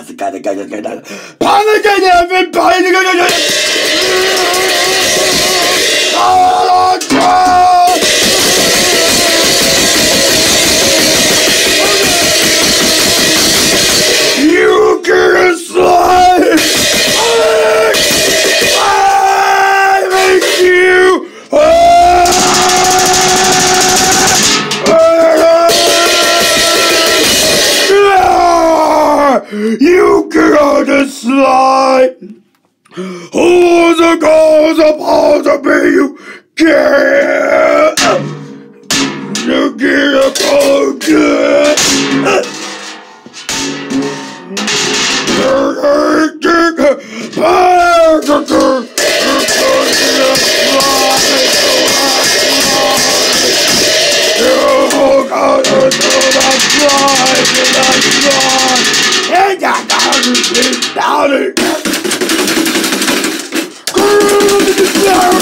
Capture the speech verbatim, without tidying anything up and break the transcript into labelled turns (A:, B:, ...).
A: that's the kind of guy that's gonna panic and every panic. Oh, God! You gonna slide! I make you! You gonna slide! Who's the cause supposed to be you? Get! You get a cold get! Down it!